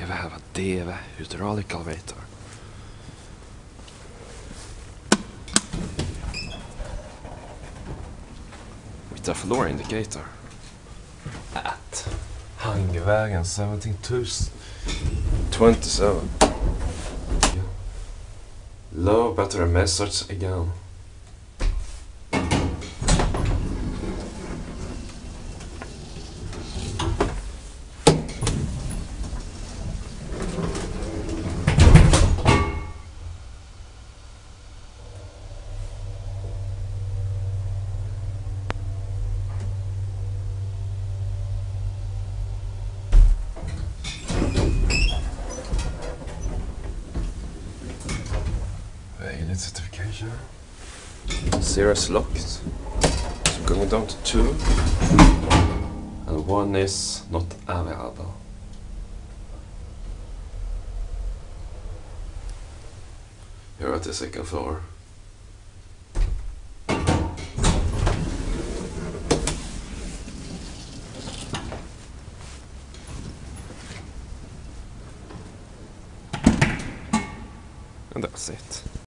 Here we have a DEVE hydraulic elevator. With a floor indicator. At Hangövägen 17,027. Low battery message again. Valid certification. 0 is locked. So going down to 2. And 1 is not available. Here at the second floor. And that's it.